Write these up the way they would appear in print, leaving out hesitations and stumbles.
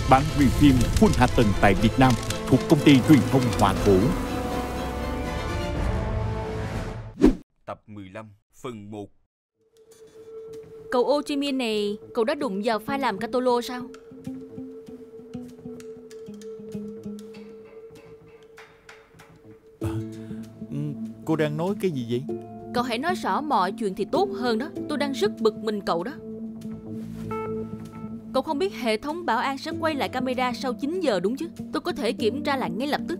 bản review full hạ tầng tại Việt Nam thuộc công ty truyền thông Hòa Cổ. Tập 15 phần 1. Cậu Ô Chi Min này, cậu đã đụng vào file làm Catolo sao? Cô đang nói cái gì vậy? Cậu hãy nói rõ mọi chuyện thì tốt hơn đó. Tôi đang rất bực mình cậu đó. Cậu không biết hệ thống bảo an sẽ quay lại camera sau 9 giờ đúng chứ? Tôi có thể kiểm tra lại ngay lập tức.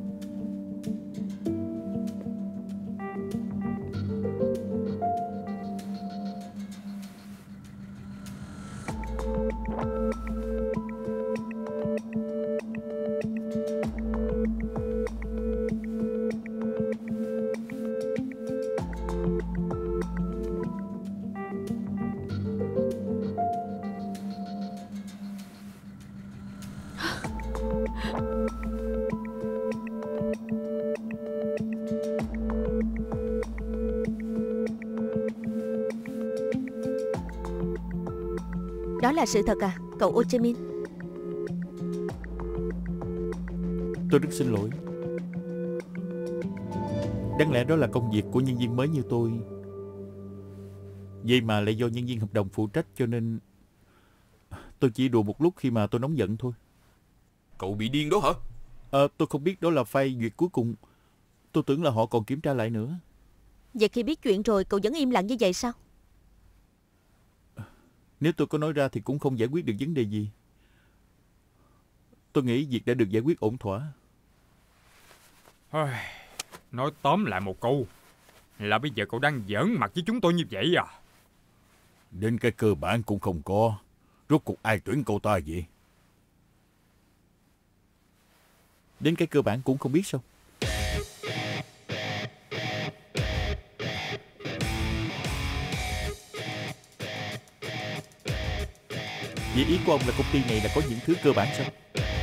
Đó là sự thật à, cậu Ô Chi Min? Tôi rất xin lỗi. Đáng lẽ đó là công việc của nhân viên mới như tôi. Vậy mà lại do nhân viên hợp đồng phụ trách, cho nên tôi chỉ đùa một lúc khi mà tôi nóng giận thôi. Cậu bị điên đó hả? Tôi không biết đó là file duyệt cuối cùng. Tôi tưởng là họ còn kiểm tra lại nữa. Vậy khi biết chuyện rồi cậu vẫn im lặng như vậy sao? Nếu tôi có nói ra thì cũng không giải quyết được vấn đề gì. Tôi nghĩ việc đã được giải quyết ổn thỏa. Nói tóm lại một câu là bây giờ cậu đang giỡn mặt với chúng tôi như vậy à? Đến cái cơ bản cũng không có. Rốt cuộc ai tuyển cậu ta vậy? Đến cái cơ bản cũng không biết sao? Vậy ý của ông là công ty này là có những thứ cơ bản sao?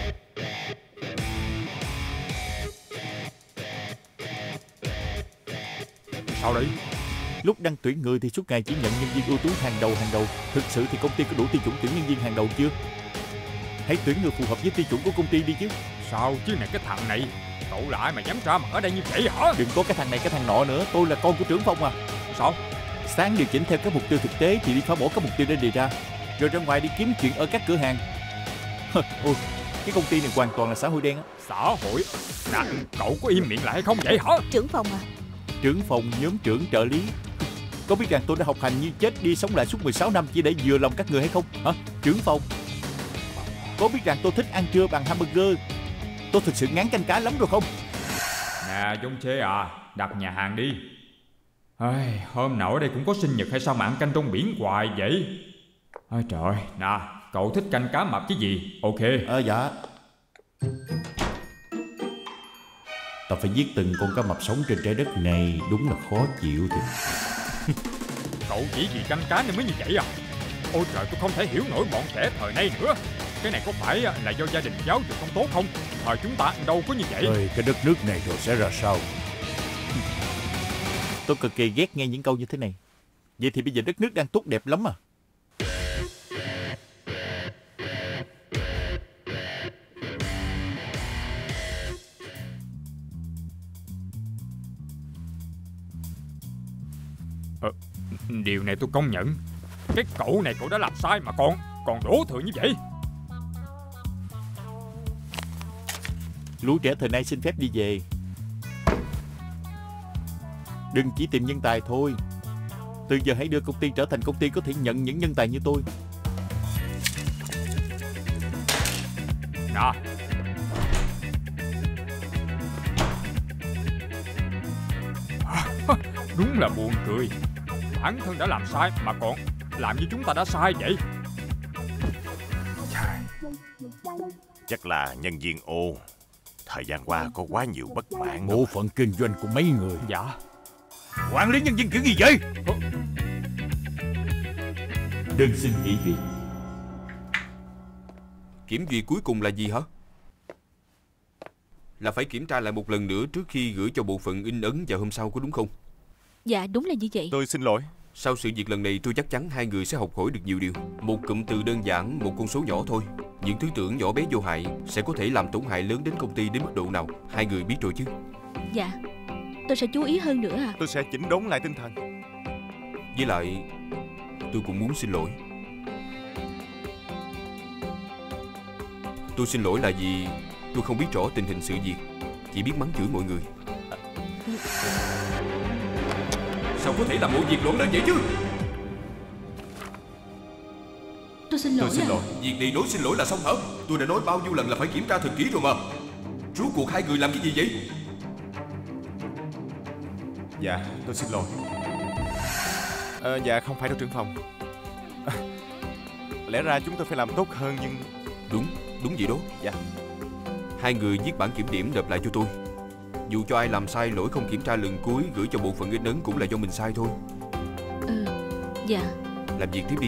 Sao đấy? Lúc đang tuyển người thì suốt ngày chỉ nhận nhân viên ưu tú hàng đầu. Thực sự thì công ty có đủ tiêu chuẩn tuyển nhân viên hàng đầu chưa? Hãy tuyển người phù hợp với tiêu chuẩn của công ty đi chứ. Sao chứ này, cái thằng này, cậu là ai mà dám ra mặt ở đây như vậy hả? Đừng có cái thằng này cái thằng nọ nữa. Tôi là con của trưởng phòng à. Sao? Sáng điều chỉnh theo các mục tiêu thực tế thì đi phá bỏ các mục tiêu đã đề ra, rồi ra ngoài đi kiếm chuyện ở các cửa hàng. Ôi, cái công ty này hoàn toàn là xã hội đen á. Xã hội? Nè, cậu có im miệng lại hay không vậy hả? Trưởng phòng à? Trưởng phòng, nhóm trưởng, trợ lý. Có biết rằng tôi đã học hành như chết đi sống lại suốt 16 năm chỉ để vừa lòng các người hay không? Hả? Trưởng phòng. Có biết rằng tôi thích ăn trưa bằng hamburger? Tôi thực sự ngán canh cá lắm rồi không? Nè, Dông Chê à, đặt nhà hàng đi. Hôm nào ở đây cũng có sinh nhật hay sao mà ăn canh trong biển hoài vậy? Trời, nè, cậu thích canh cá mập chứ gì? Ok. Dạ. Ta phải giết từng con cá mập sống trên trái đất này. Đúng là khó chịu thiệt. Cậu chỉ vì canh cá nên mới như vậy à? Ôi trời, tôi không thể hiểu nổi bọn trẻ thời nay nữa. Cái này có phải là do gia đình giáo dục không tốt không? Thời chúng ta đâu có như vậy. Cái đất nước này rồi sẽ ra sao? Tôi cực kỳ ghét nghe những câu như thế này. Vậy thì bây giờ đất nước đang tốt đẹp lắm à? Điều này tôi công nhận. Cái cậu này cậu đã làm sai mà còn đổ thừa như vậy. Lũ trẻ thời nay xin phép đi về. Đừng chỉ tìm nhân tài thôi. Từ giờ hãy đưa công ty trở thành công ty có thể nhận những nhân tài như tôi. Nè, đúng là buồn cười. Bản thân đã làm sai mà còn làm như chúng ta đã sai vậy. Chắc là nhân viên Ô thời gian qua có quá nhiều bất mãn. Bộ phận kinh doanh của mấy người. Dạ. Quản lý nhân viên kiểu gì vậy? Đơn xin nghỉ việc. Kiểm duyệt cuối cùng là gì hả? Là phải kiểm tra lại một lần nữa trước khi gửi cho bộ phận in ấn vào hôm sau, có đúng không? Dạ đúng là như vậy. Tôi xin lỗi. Sau sự việc lần này tôi chắc chắn hai người sẽ học hỏi được nhiều điều. Một cụm từ đơn giản, một con số nhỏ thôi, Những thứ tưởng nhỏ bé vô hại sẽ có thể làm tổn hại lớn đến công ty đến mức độ nào, hai người biết rồi chứ? Dạ, tôi sẽ chú ý hơn nữa à. Tôi sẽ chỉnh đốn lại tinh thần. Với lại, tôi cũng muốn xin lỗi. Tôi xin lỗi là vì tôi không biết rõ tình hình sự việc, chỉ biết mắng chửi mọi người. Sao có thể làm mọi việc lộn lên vậy chứ? Tôi xin lỗi. Việc này nói xin lỗi là xong hả? Tôi đã nói bao nhiêu lần là phải kiểm tra thật kỹ rồi mà. Rốt cuộc hai người làm cái gì vậy? Dạ, tôi xin lỗi. Dạ, không phải đâu trưởng phòng. Lẽ ra chúng tôi phải làm tốt hơn nhưng... Đúng vậy đó. Dạ. Hai người viết bản kiểm điểm nộp lại cho tôi. Dù cho ai làm sai lỗi không kiểm tra lần cuối gửi cho bộ phận in ấn cũng là do mình sai thôi. Dạ. Làm việc tiếp đi.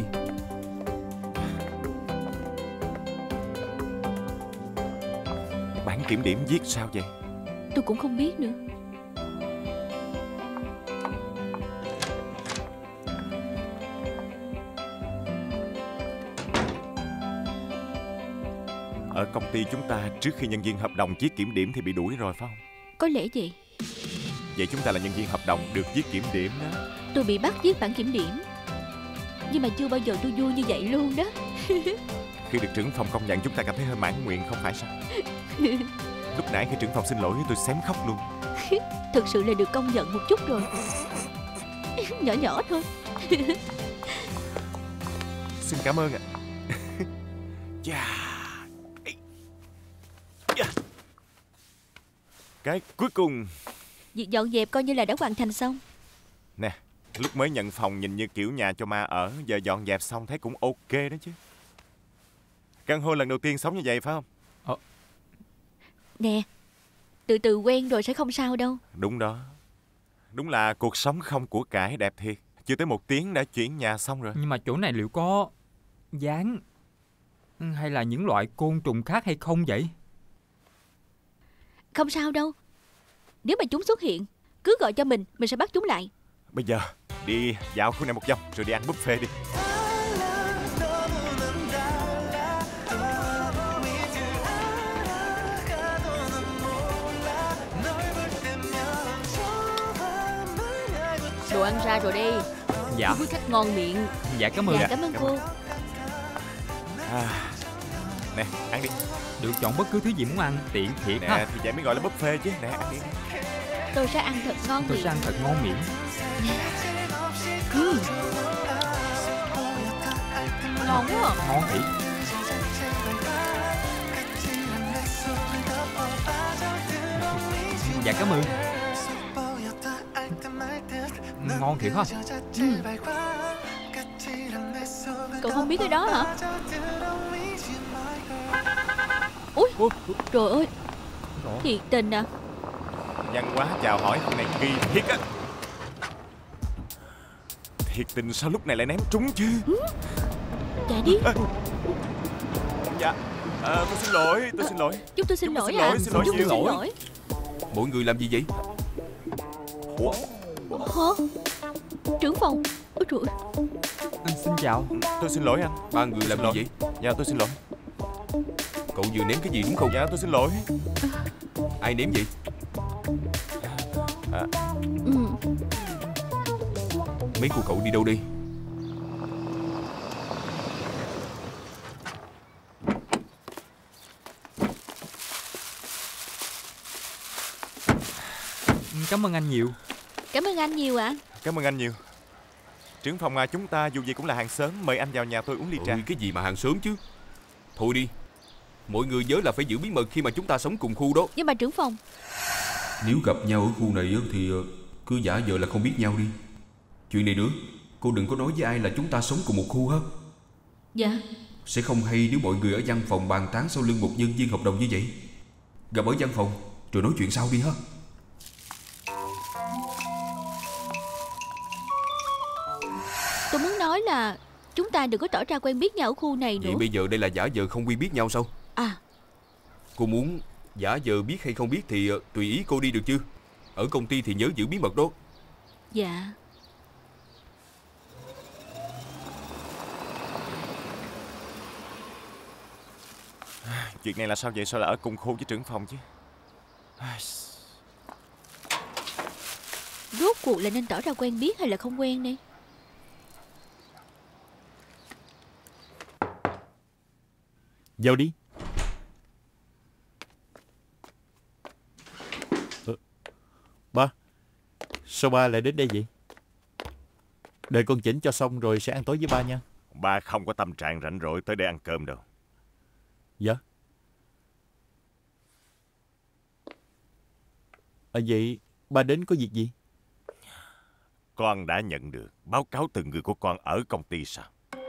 Bản kiểm điểm viết sao vậy? Tôi cũng không biết nữa. Ở công ty chúng ta, trước khi nhân viên hợp đồng viết kiểm điểm thì bị đuổi rồi phải không? Có lẽ vậy. Vậy chúng ta là nhân viên hợp đồng được viết kiểm điểm đó. Tôi bị bắt viết bản kiểm điểm, nhưng mà chưa bao giờ tôi vui như vậy luôn đó. Khi được trưởng phòng công nhận chúng ta cảm thấy hơi mãn nguyện không phải sao? Lúc nãy khi trưởng phòng xin lỗi tôi xém khóc luôn. Thực sự là được công nhận một chút rồi. Nhỏ nhỏ thôi. Xin cảm ơn ạ. Cái cuối cùng. Việc dọn dẹp coi như là đã hoàn thành xong. Nè, lúc mới nhận phòng nhìn như kiểu nhà cho ma ở, giờ dọn dẹp xong thấy cũng ok đó chứ. Căn hộ lần đầu tiên sống như vậy phải không? Nè, từ từ quen rồi sẽ không sao đâu. Đúng đó. Đúng là cuộc sống không của cải đẹp thiệt. Chưa tới 1 tiếng đã chuyển nhà xong rồi. Nhưng mà chỗ này liệu có gián hay là những loại côn trùng khác hay không vậy? Không sao đâu. Nếu mà chúng xuất hiện, cứ gọi cho mình sẽ bắt chúng lại. Bây giờ đi dạo khu này một vòng rồi đi ăn buffet đi. Đồ ăn ra rồi đi. Dạ. Quý khách ngon miệng. Dạ cảm ơn. Dạ cảm ơn cô. Nè, ăn đi. Được chọn bất cứ thứ gì muốn ăn, tiện thiệt Nè, ha. thì vậy mới gọi là buffet chứ. Nè, ăn đi. Tôi sẽ ăn thật ngon Tôi miệng. sẽ ăn thật ngon miệng. Ngon quá à. Ngon thiệt. Dạ cảm ơn. Ngon thiệt ha. Cậu không biết cái đó hả? Ui, trời ơi. Thiệt tình à. Văn hóa chào hỏi con này kỳ thiệt á. Thiệt tình sao lúc này lại ném trúng chứ? Chạy đi. Dạ, tôi xin lỗi, tôi xin lỗi. Chúng tôi xin lỗi xin à. lỗi, xin lỗi Chúng tôi nhiều. xin lỗi. Mọi người làm gì vậy? Hả? Trưởng phòng. Ôi trời ơi. Xin chào. Tôi xin lỗi anh. Ba người làm gì vậy? Dạ tôi xin lỗi. Cậu vừa ném cái gì đúng không? Dạ tôi xin lỗi. Ai ném vậy? Mấy cô cậu đi đâu đi? Cảm ơn anh nhiều. Cảm ơn anh nhiều ạ. Cảm ơn anh nhiều. Trưởng phòng chúng ta dù gì cũng là hàng xóm, mời anh vào nhà tôi uống ly trà. Cái gì mà hàng xóm chứ? Thôi đi. Mọi người nhớ là phải giữ bí mật khi mà chúng ta sống cùng khu đó. Nhưng mà trưởng phòng, Nếu gặp nhau ở khu này thì cứ giả vờ là không biết nhau đi. Chuyện này nữa, cô đừng có nói với ai là chúng ta sống cùng một khu ha. dạ. Sẽ không hay nếu mọi người ở văn phòng bàn tán sau lưng một nhân viên hợp đồng như vậy. Gặp ở văn phòng rồi nói chuyện sau đi ha. Tôi muốn nói là chúng ta đừng có tỏ ra quen biết nhau ở khu này nữa. Vậy bây giờ đây là giả vờ không quen biết nhau sao? À, Cô muốn giả vờ biết hay không biết thì tùy ý cô đi được chứ. Ở công ty thì nhớ giữ bí mật đó. dạ. Chuyện này là sao vậy? Sao là ở cùng khu với trưởng phòng chứ? Rốt cuộc là nên tỏ ra quen biết hay là không quen đây? Vào đi. Ba, sao ba lại đến đây vậy? Đợi con chỉnh cho xong rồi sẽ ăn tối với ba nha. Ba không có tâm trạng rảnh rỗi tới đây ăn cơm đâu. Dạ. Vậy ba đến có việc gì? Con đã nhận được báo cáo từ người của con ở công ty sao?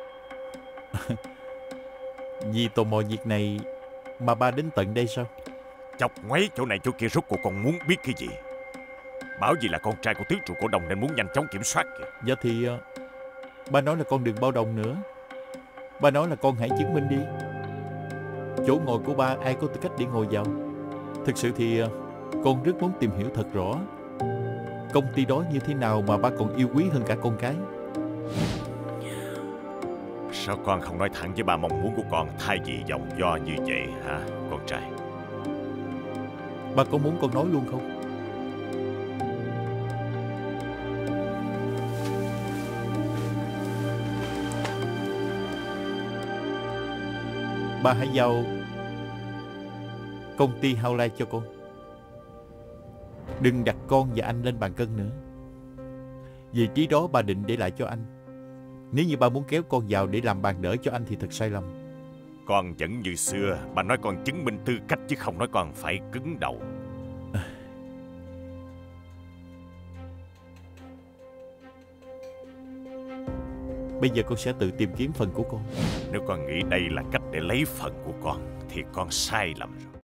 Vì tò mò việc này mà ba đến tận đây sao? Chọc ngoáy chỗ này chỗ kia, rốt cuộc con muốn biết cái gì? Bảo gì là con trai của tứ trụ cổ đồng nên muốn nhanh chóng kiểm soát kìa. Dạ thì ba nói là con đừng bao đồng nữa. Ba nói là con hãy chứng minh đi. Chỗ ngồi của ba ai có tư cách để ngồi vào? Thực sự thì con rất muốn tìm hiểu thật rõ công ty đó như thế nào mà ba còn yêu quý hơn cả con cái. Sao con không nói thẳng với ba mong muốn của con thay vì vòng vo như vậy hả con trai? Ba có muốn con nói luôn không? Ba hãy giao công ty Hao Lai cho con. Đừng đặt con và anh lên bàn cân nữa. Vị trí đó ba định để lại cho anh. Nếu như ba muốn kéo con vào để làm bàn đỡ cho anh thì thật sai lầm. Con vẫn như xưa. Ba nói con chứng minh tư cách chứ không nói con phải cứng đầu. Bây giờ con sẽ tự tìm kiếm phần của con. Nếu con nghĩ đây là cách để lấy phần của con thì con sai lầm rồi.